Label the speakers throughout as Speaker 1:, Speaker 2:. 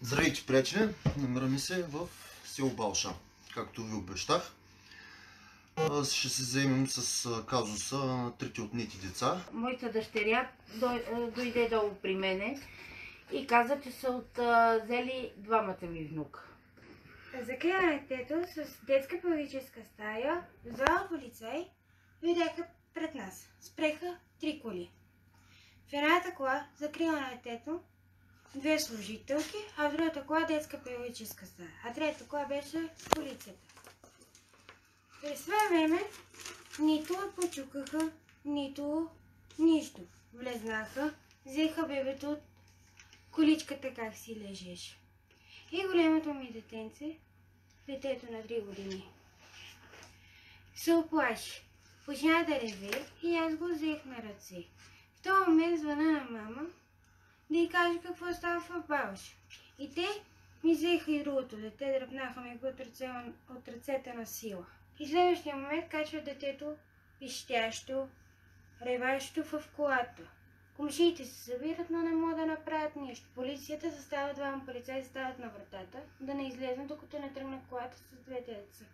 Speaker 1: Здравейте, приятели! Намираме се в село Балша. Както ви обещах, ще се заемем с казуса на трите отнети деца.
Speaker 2: Моята дъщеря дойде долу при мене и каза, че са взели двамата ми внука.
Speaker 3: Закрия на детето с детска педагогическа стая, взела полицай, дойдеха пред нас. Спреха 3 коли. В едната кола закрила на детето 2 служителки, а в другата кола детска педагогическа стая. А третата кола беше полицията. През това време нито почукаха, нито нищо. Влезнаха, взеха бебето от количката как си лежеше. И големото ми детенце, детето на 3 години, се оплаши. Почна да реве и аз го взех на ръце. В този момент звъна на мама да й каже какво става в Балша. И те ми взеха и другото дете, дръпнаха ми го от ръцете на сила. И следващия момент качва детето пищящо, реващо в колата. Комшиите се събират, но не могат да направят нищо. Полицията застава, двама полицаи застават на вратата, да не излезнат, докато не тръгне колата с двете деца.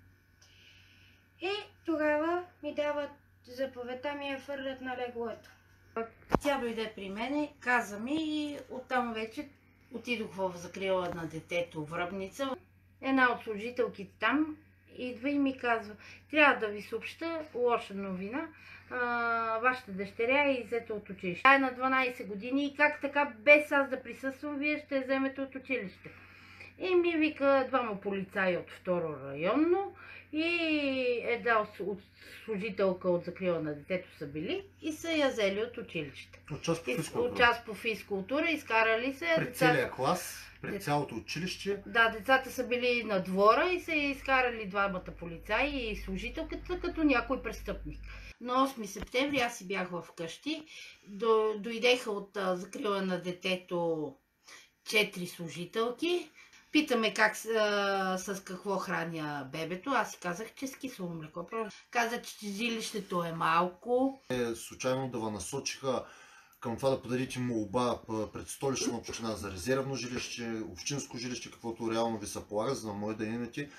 Speaker 3: И тогава ми дават заповедта, ми я фърлят на леглото.
Speaker 2: Тя дойде при мене, каза ми и оттам вече отидох в закрила на детето Връбница. Една от служителките там идва и ми казва: трябва да ви съобща лоша новина. Вашата дъщеря е иззета от училище. Тя е на 12 години и как така, без аз да присъствам, вие ще вземете от училище. И ми вика двама полицаи от второ районно и една от служителка от закрила на детето са били и са я взели от училище.
Speaker 1: От час по физкултура.
Speaker 2: От час по физкултура, изкарали се.
Speaker 1: Пред целия клас, пред цялото училище.
Speaker 2: Да, децата са били на двора и са изкарали двамата полицаи и служителката като някой престъпник. На 8 септември аз си бях вкъщи. Дойдеха от закрила на детето 4 служителки. Питаме с какво храня бебето. Аз си казах, че с кисело млеко. Каза, че жилището е малко.
Speaker 1: Случайно да ви насочиха към това да подадите молба пред Столична община за резервно жилище, общинско жилище, каквото реално ви се полага, за да може да имате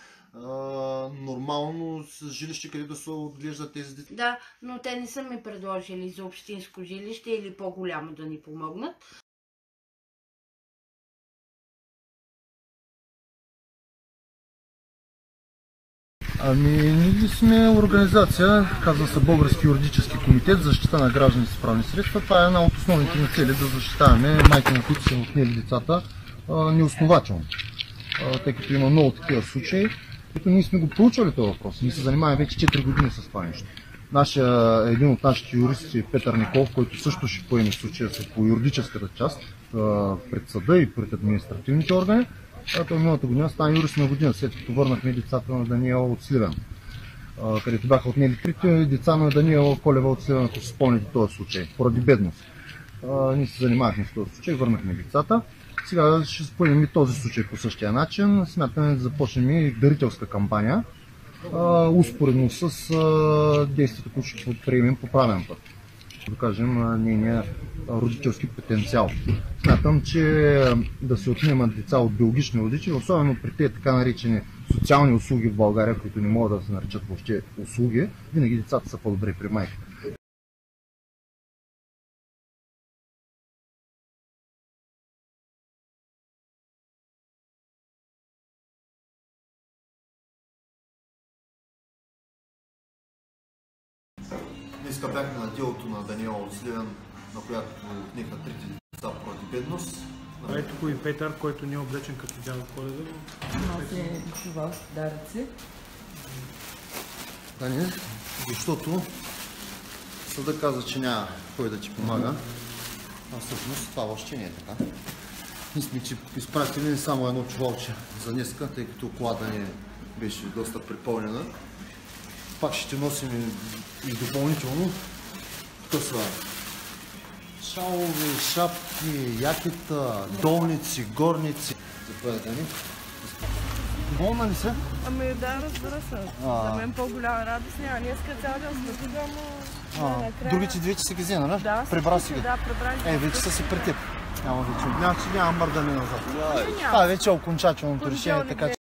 Speaker 1: нормално жилище, къде да се отглеждат тези деца.
Speaker 2: Да, но те не са ми предложили за общинско жилище или по-голямо да ни помогнат.
Speaker 4: Ние сме организация, казва се Български юридически комитет за защита на граждани с правни средства. Това е една от основните ни цели, да защитаваме майки, на които са отнели децата неоснователно. Тъй като има много такива случаи, които ние сме го проучвали този въпрос. Ние се занимаваме вече 4 години с това нещо. Един от нашите юристи, Петър Николов, който също ще поеме случая по юридическата част пред съда и пред административните органи. Той миналата година стана юрист на година, след като върнахме децата на Даниела от Сливен, където бяха отнели трите деца на Даниела Колева от Сливен, ако се спомняте този случай, поради бедност. Ние се занимавахме с този случай, върнахме децата. Сега ще поемем и този случай по същия начин. Смятаме да започнем и дарителска кампания, успоредно с действията, които ще предприемем по правен път. Да кажем, нейния родителски потенциал. Смятам, че да се отнемат деца от биологични родители, особено при тези така наречени социални услуги в България, които не могат да се наричат въобще услуги, винаги децата са по-добре при майка.
Speaker 1: Днеска бяхме на делото на Даниела от Сливен, на която отнеха трите деца поради бедност.
Speaker 5: Ето го и Петър, който не е облечен като Дядо Коледа.
Speaker 2: Носи това даръци.
Speaker 1: Да не, защото съда каза, че няма кой да ти помага, а всъщност това още не е така. Ние сме изпратили не само едно чувалче за днеска, тъй като колата ни беше доста припълнена. Пак ще носим и допълнително. Тук са шалове, шапки, якета, долници, горници. Заповядайте ни. Доволна ли се?
Speaker 6: Ами да, разбира се. За мен по-голяма радост няма. Днеска цял ден сме накрая.
Speaker 1: Другите две, че си ги взена, да?
Speaker 6: Да,
Speaker 1: прибра си ги.
Speaker 6: Да, прибрах.
Speaker 1: Вече са си при теб. Няма вече. Няма мърдане назад. Това вече е окончателното решение, така че